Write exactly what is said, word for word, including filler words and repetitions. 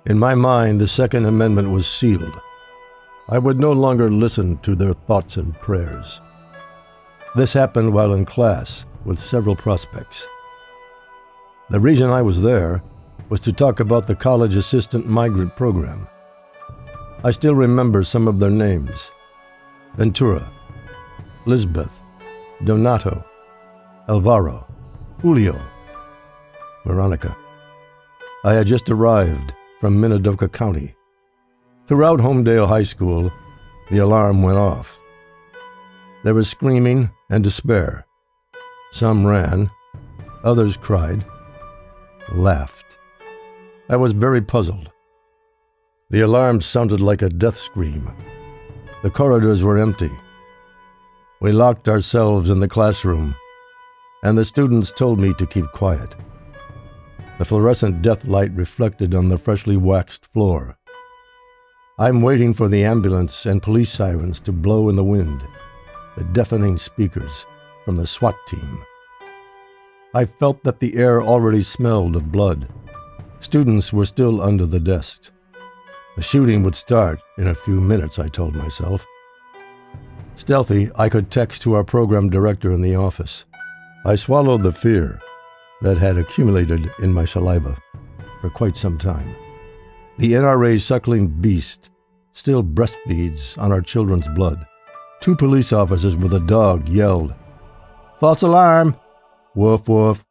In my mind, the Second Amendment was sealed. I would no longer listen to their thoughts and prayers. This happened while in class with several prospects. The reason I was there was to talk about the college assistant migrant program. I still remember some of their names: Ventura, Lisbeth, Donato, Alvaro, Julio, Veronica. I had just arrived from Minidoka County. Throughout Homedale High School, the alarm went off. There was screaming and despair. Some ran, others cried, laughed. I was very puzzled. The alarm sounded like a death scream. The corridors were empty. We locked ourselves in the classroom, and the students told me to keep quiet. The fluorescent death light reflected on the freshly waxed floor. I'm waiting for the ambulance and police sirens to blow in the wind, the deafening speakers from the SWAT team. I felt that the air already smelled of blood. Students were still under the desks. The shooting would start in a few minutes, I told myself. Stealthy, I could text to our program director in the office. I swallowed the fear that had accumulated in my saliva for quite some time. The N R A's suckling beast still breastfeeds on our children's blood. Two police officers with a dog yelled, "False alarm!" Woof, woof.